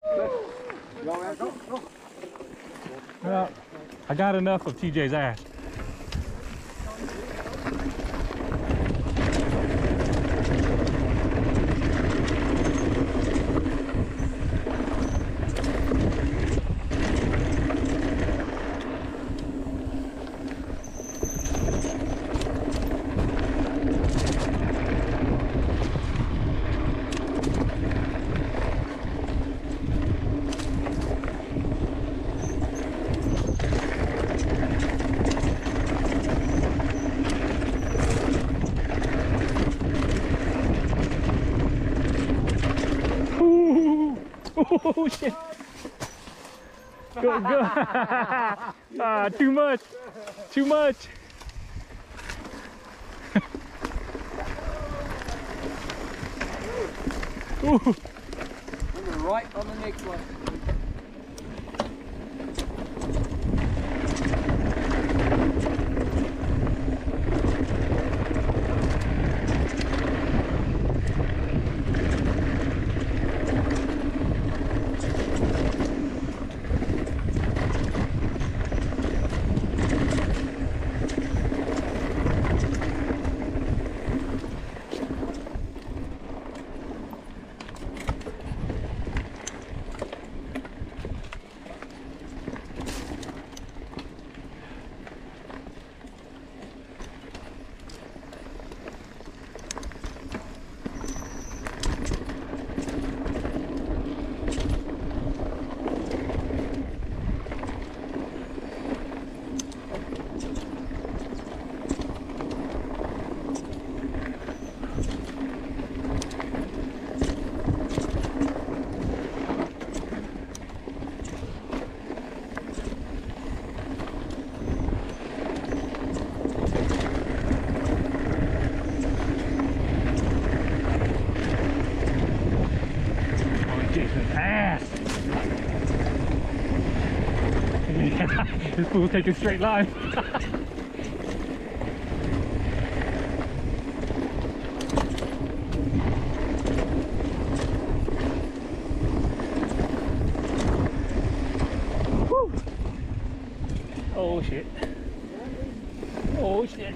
Well, I got enough of TJ's ass. Oh shit! Go, go! Ah, too much! Too much! Ooh. Right on the next one. This fool's taking straight line. Whew. Oh shit. Oh shit.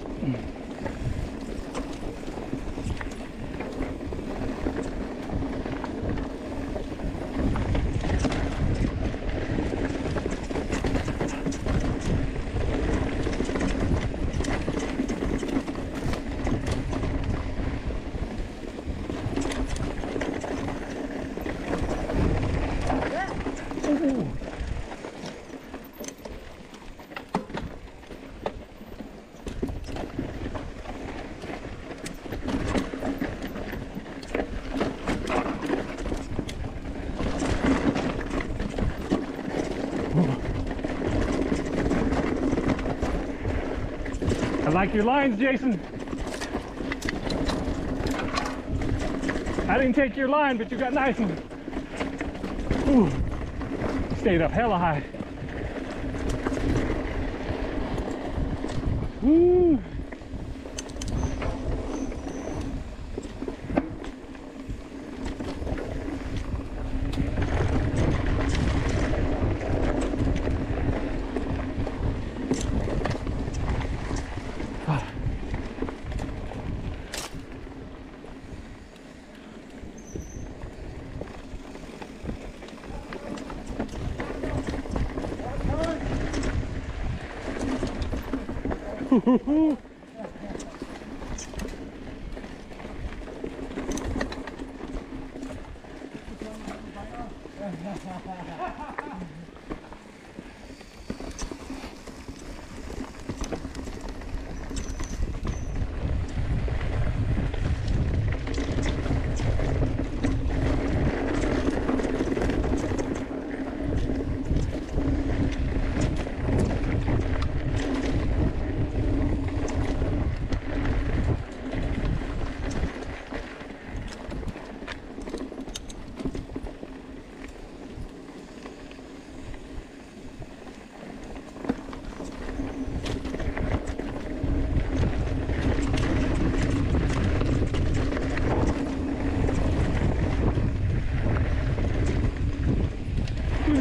I like your lines, Jason. I didn't take your line, but you got nice ones. Ooh, stayed up hella high. Woo.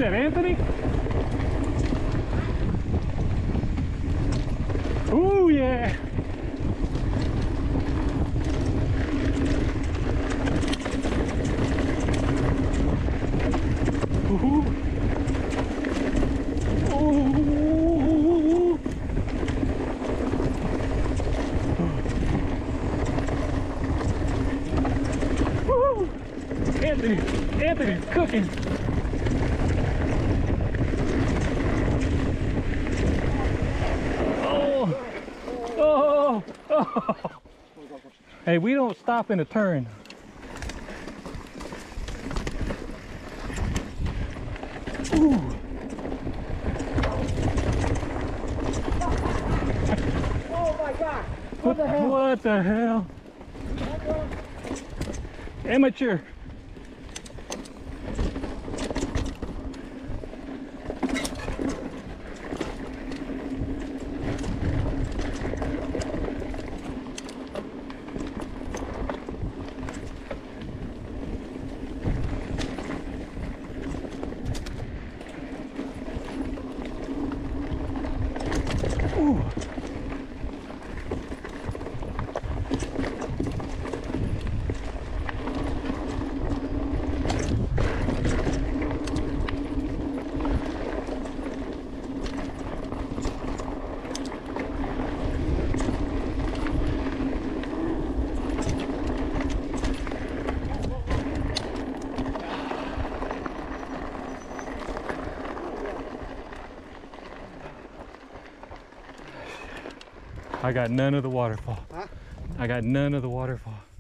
that Anthony? Ooh, yeah. Ooh. Ooh. Woo. Anthony's cooking. Oh. Hey, we don't stop in a turn. Ooh. Oh my God! What the hell? What the hell? Amateur. Ooh. I got none of the waterfall. Huh? I got none of the waterfall.